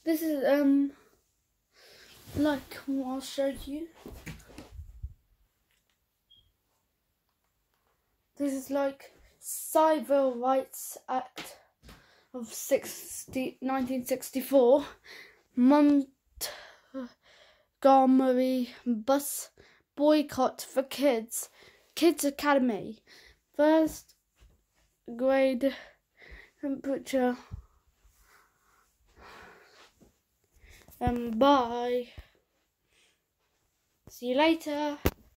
This is like what I'll show you. This is like Civil Rights Act of 1964. Montgomery bus boycott for kids. Kids Academy. First grade temperature. Bye. See you later.